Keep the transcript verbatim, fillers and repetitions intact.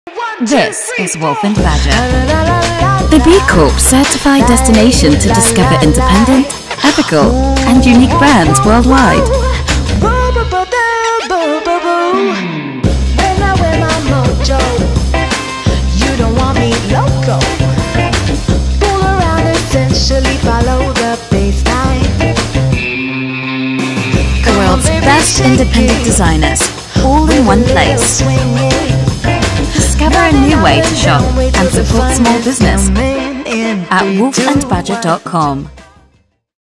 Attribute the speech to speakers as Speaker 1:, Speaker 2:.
Speaker 1: This is Wolf and Badger, the B Corp certified destination to discover independent, ethical, and unique brands worldwide.
Speaker 2: When I wear my mojo, you don't want me loco. Fool around, essentially follow the baseline.
Speaker 1: The world's best independent designers, all in one place. Discover a new way to shop and support small business at wolf and badger dot com.